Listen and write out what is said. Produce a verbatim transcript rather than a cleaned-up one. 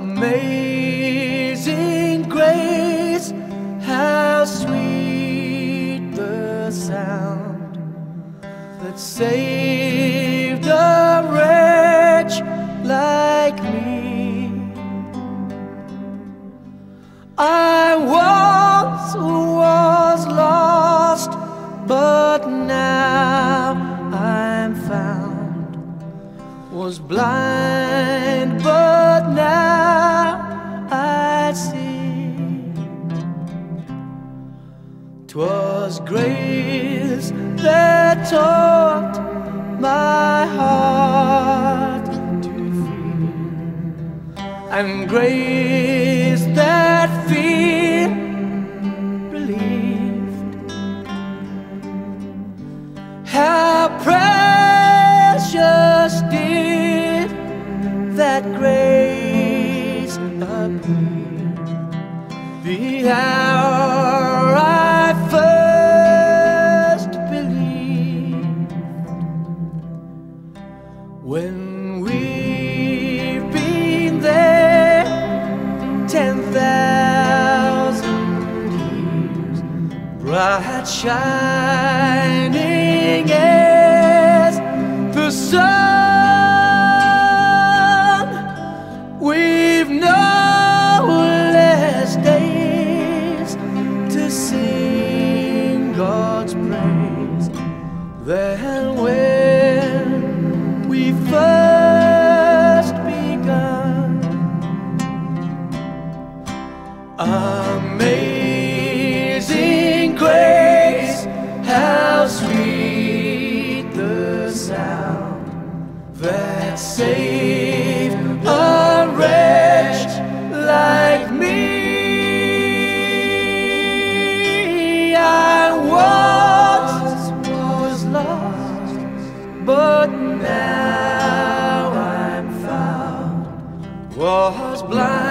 Amazing grace, how sweet the sound that saved a wretch like me. I once was lost, but now I'm found. Was blind, but now I see. 'Twas grace that taught my heart to feel, and grace that fear relieved. How precious did that grace appear the hour I first believed. When we've been there ten thousand years, bright shining as the sun, we've no less days to sing God's praise than when we first begun. Amazing grace, how sweet the sound that saved a wretch like me. I once was lost, but now I'm found. Was blind,